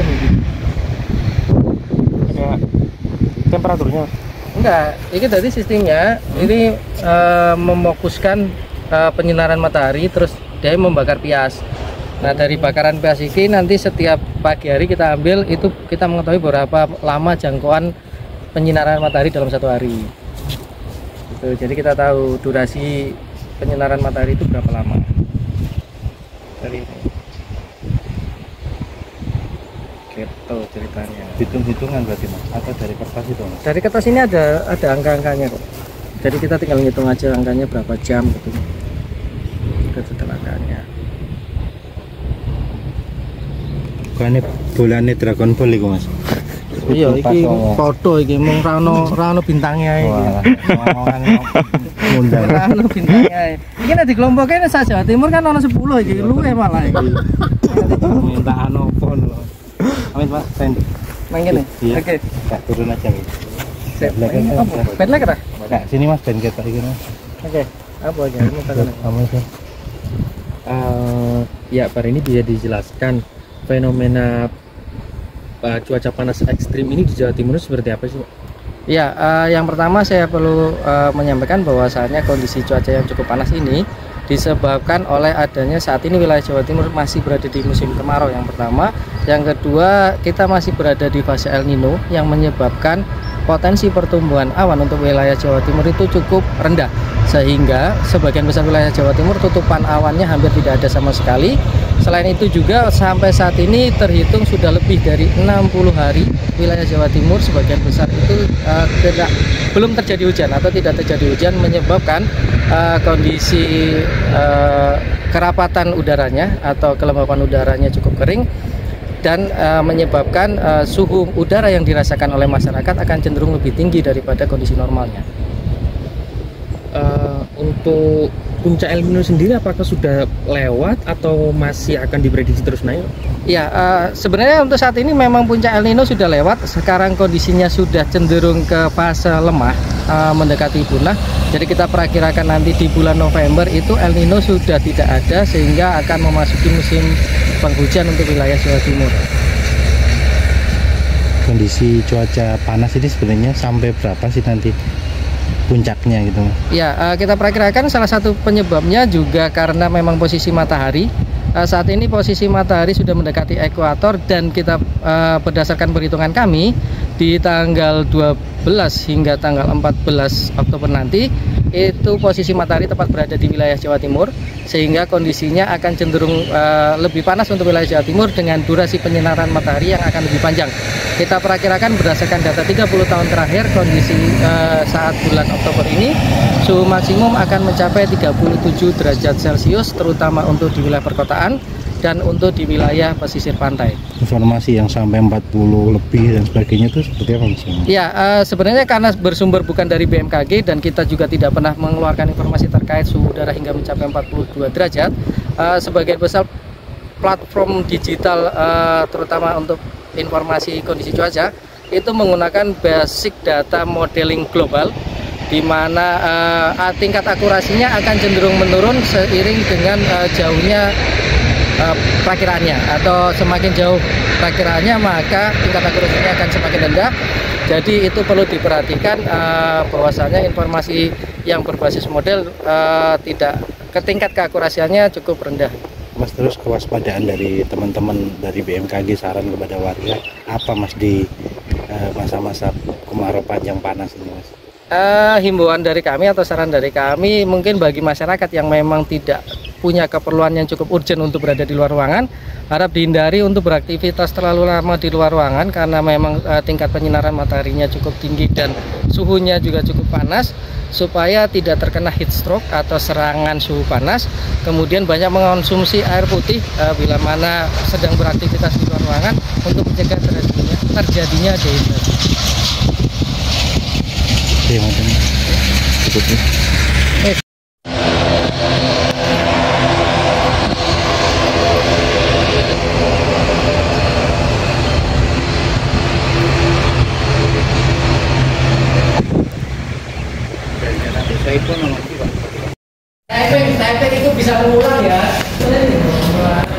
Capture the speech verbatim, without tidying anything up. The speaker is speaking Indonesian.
aja mungkin. Ada temperaturnya? Enggak, ini tadi sistemnya hmm. ini uh, memokuskan uh, penyinaran matahari, terus dia membakar pias. Nah, dari bakaran pias ini nanti setiap pagi hari kita ambil, itu kita mengetahui berapa lama jangkauan penyinaran matahari dalam satu hari. Gitu, jadi kita tahu durasi penyinaran matahari itu berapa lama. Dari ini. Gitu ceritanya. Hitung-hitungan berarti Mas? Atau dari kertas itu Mas? Dari kertas ini ada ada angka-angkanya kok. Jadi kita tinggal ngitung aja angkanya berapa jam gitu. Itu setelah angkanya. Bukannya bolanya Dragon Ball itu Mas? Iya, iki foto iki mung rano rano bintangnya iki. Mundang. Rano bintangnya. Iki nek dikelompokke sak Jawa Timur kan ono sepuluh iki, luwe malah iki. Minta anopon lho. Amin Mas, sen. Nang kene. Oke. Tak turun aja iki. Sip. Ben lek ta? Nah, sini Mas, ben ketok iki Mas. Oke. Apa aja ini kan. Kamu sih. Uh, ya, Pak, ini bisa dijelaskan fenomena uh, cuaca panas ekstrim ini di Jawa Timur seperti apa sih? Ya, uh, yang pertama saya perlu uh, menyampaikan bahwasannya kondisi cuaca yang cukup panas ini disebabkan oleh adanya saat ini wilayah Jawa Timur masih berada di musim kemarau yang pertama. Yang kedua, kita masih berada di fase El Nino yang menyebabkan potensi pertumbuhan awan untuk wilayah Jawa Timur itu cukup rendah, sehingga sebagian besar wilayah Jawa Timur tutupan awannya hampir tidak ada sama sekali. Selain itu juga sampai saat ini terhitung sudah lebih dari enam puluh hari wilayah Jawa Timur sebagian besar itu uh, tidak belum terjadi hujan atau tidak terjadi hujan, menyebabkan uh, kondisi uh, kerapatan udaranya atau kelembapan udaranya cukup kering, dan uh, menyebabkan uh, suhu udara yang dirasakan oleh masyarakat akan cenderung lebih tinggi daripada kondisi normalnya. Uh, untuk puncak El Nino sendiri apakah sudah lewat atau masih akan diprediksi terus naik? Ya, uh, sebenarnya untuk saat ini memang puncak El Nino sudah lewat. Sekarang kondisinya sudah cenderung ke fase lemah, uh, mendekati punah. Jadi kita perakirakan nanti di bulan November itu El Nino sudah tidak ada, sehingga akan memasuki musim penghujan untuk wilayah Jawa Timur. Kondisi cuaca panas ini sebenarnya sampai berapa sih nanti puncaknya gitu? Ya, uh, kita perkirakan salah satu penyebabnya juga karena memang posisi matahari. Uh, saat ini posisi matahari sudah mendekati ekuator, dan kita uh, berdasarkan perhitungan kami di tanggal dua belas hingga tanggal empat belas Oktober nanti itu posisi matahari tepat berada di wilayah Jawa Timur, sehingga kondisinya akan cenderung uh, lebih panas untuk wilayah Jawa Timur dengan durasi penyinaran matahari yang akan lebih panjang. Kita perakirakan berdasarkan data tiga puluh tahun terakhir, kondisi uh, saat bulan Oktober ini suhu maksimum akan mencapai tiga puluh tujuh derajat Celcius, terutama untuk di wilayah perkotaan dan untuk di wilayah pesisir pantai. Informasi yang sampai empat puluh lebih dan sebagainya itu seperti apa Mas? Ya, uh, sebenarnya karena bersumber bukan dari B M K G dan kita juga tidak pernah mengeluarkan informasi terkait suhu udara hingga mencapai empat puluh dua derajat. Uh, sebagian besar platform digital uh, terutama untuk informasi kondisi cuaca itu menggunakan basic data modeling global, di mana uh, tingkat akurasinya akan cenderung menurun seiring dengan uh, jauhnya uh, perakiraannya, atau semakin jauh perakiraannya maka tingkat akurasinya akan semakin rendah. Jadi itu perlu diperhatikan uh, bahwasanya informasi yang berbasis model uh, tidak ke tingkat keakurasiannya cukup rendah. Mas, terus kewaspadaan dari teman-teman dari B M K G, saran kepada warga apa Mas di masa-masa uh, kemarau panjang panas ini Mas? Uh, himbauan dari kami atau saran dari kami, mungkin bagi masyarakat yang memang tidak punya keperluan yang cukup urgent untuk berada di luar ruangan, harap dihindari untuk beraktivitas terlalu lama di luar ruangan, karena memang uh, tingkat penyinaran mataharinya cukup tinggi dan suhunya juga cukup panas, supaya tidak terkena heat stroke atau serangan suhu panas. Kemudian banyak mengonsumsi air putih uh, bila mana sedang beraktivitas di luar ruangan untuk mencegah terjadinya, terjadinya dehidrasi. Oke, macam cukup ya. Eh. Typing, typing itu bisa mengulang ya.